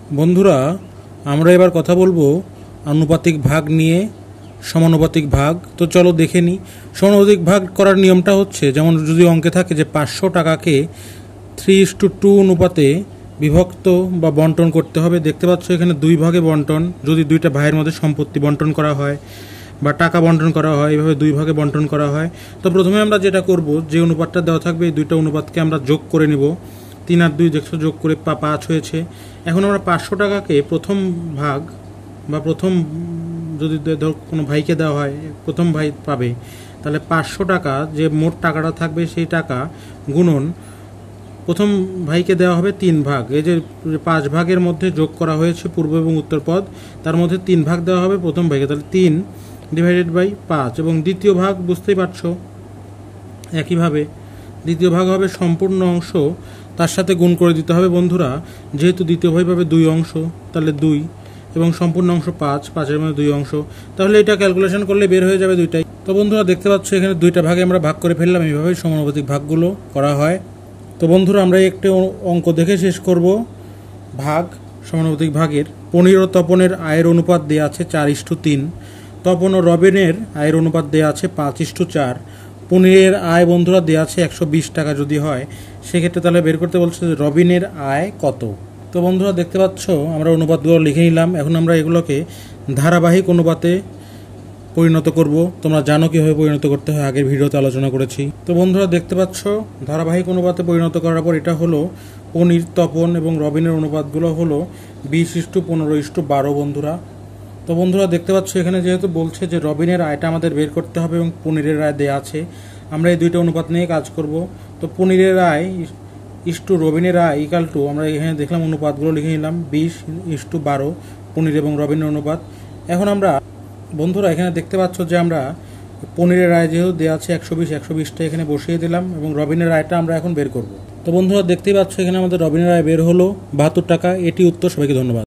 বন্ধুরা, আমরা এবার কথা বলবো আনুপাতিক ভাগ নিয়ে। সমানুপাতিক ভাগ তো চলো দেখে নিই। সমানুপাতিক ভাগ করার নিয়মটা হচ্ছে, যেমন যদি অঙ্কে থাকে যে 500 টাকাকে 3:2 অনুপাতে বিভক্ত বা বন্টন করতে হবে। দেখতে পাচ্ছ এখানে 2 ভাগে বন্টন, যদি দুইটা ভাইয়ের মধ্যে সম্পত্তি বন্টন করা হয় বা টাকা বন্টন করা হয়, এইভাবে 2 ভাগে বন্টন করা হয়। তো প্রথমে আমরা যেটা করব, যে অনুপাতটা দেওয়া থাকবে এই দুইটা অনুপাতকে আমরা যোগ করে নিব। 3 আর 2 দেখছো যোগ করে 5 হয়েছে। এখন আমরা 500 টাকাকে প্রথম ভাগ বা প্রথম, যদি ধর কোনো ভাইকে দেওয়া হয়, প্রথম ভাই পাবে, তাহলে 500 টাকা যে মোট টাকাটা থাকবে সেই টাকা গুণন প্রথম ভাইকে দেওয়া হবে 3 ভাগ। এই যে 5 ভাগের মধ্যে যোগ করা হয়েছে পূর্ব এবং উত্তর পদ, তার মধ্যে 3 ভাগ দেওয়া হবে প্রথম ভাইকে, তাহলে 3/5। এবং দ্বিতীয় ভাগ বুঝতেই পারছো, একইভাবে দ্বিতীয় ভাগ হবে সম্পূর্ণ অংশ, তার সাথে গুণ করে দিতে হবে। বন্ধুরা, যেহেতু দ্বিতীয় ভাই পাবে 2 অংশ, তাহলে 2 এবং সম্পূর্ণ অংশ 5, মধ্যে 2 অংশ, তাহলে এটা ক্যালকুলেশন করলে বের হয়ে যাবে দুইটাই। তো বন্ধুরা দেখতে পাচ্ছ এখানে দুইটা ভাগে আমরা ভাগ করে ফেললাম। এইভাবে সমানুপাতিক ভাগগুলো করা হয়। তো বন্ধুরা, আমরা একটি অঙ্ক দেখে শেষ করব। ভাগ, সমানুপাতিক ভাগের 15 তপনের আয়ের অনুপাত দেওয়া আছে 4:3। তপন ও রবিনের আয়ের অনুপাত দেওয়া আছে 5:4। 15-এর আয় বন্ধুরা দেওয়া আছে 120 টাকা যদি হয়, সেক্ষেত্রে তাহলে বের করতে বলছে যে রবিনের আয় কত। তো বন্ধুরা দেখতে পাচ্ছ আমরা অনুপাতগুলো লিখে নিলাম। এখন আমরা এগুলোকে ধারাবাহিক অনুপাতে পরিণত করব। তোমরা জানো কীভাবে পরিণত করতে হয়, আগের ভিডিওতে আলোচনা করেছি। তো বন্ধুরা দেখতে পাচ্ছ ধারাবাহিক অনুপাতে পরিণত করার পর এটা হলো পনির, তপন এবং রবিনের অনুপাতগুলো হলো 20:15:12 বন্ধুরা। তো বন্ধুরা দেখতে পাচ্ছ এখানে যেহেতু বলছে যে রবিনের আয়টা আমাদের বের করতে হবে এবং পনিরের আয় দেওয়া আছে, আমরা এই দুইটা অনুপাত নিয়ে কাজ করব। তো পনিরের আয় ইস্টু রবিনের আয় ইকাল টু, আমরা এখানে দেখলাম অনুপাতগুলো লিখে নিলাম 20:12 পনির এবং রবিনের অনুপাত। এখন আমরা বন্ধুরা এখানে দেখতে পাচ্ছ যে আমরা পনিরের আয় যেহেতু দেওয়া আছে 120টা এখানে বসিয়ে দিলাম এবং রবিনের আয়টা আমরা এখন বের করব। তো বন্ধুরা দেখতেই পাচ্ছ এখানে আমাদের রবিনের আয় বের হলো 72 টাকা। এটি উত্তর। সবাইকে ধন্যবাদ।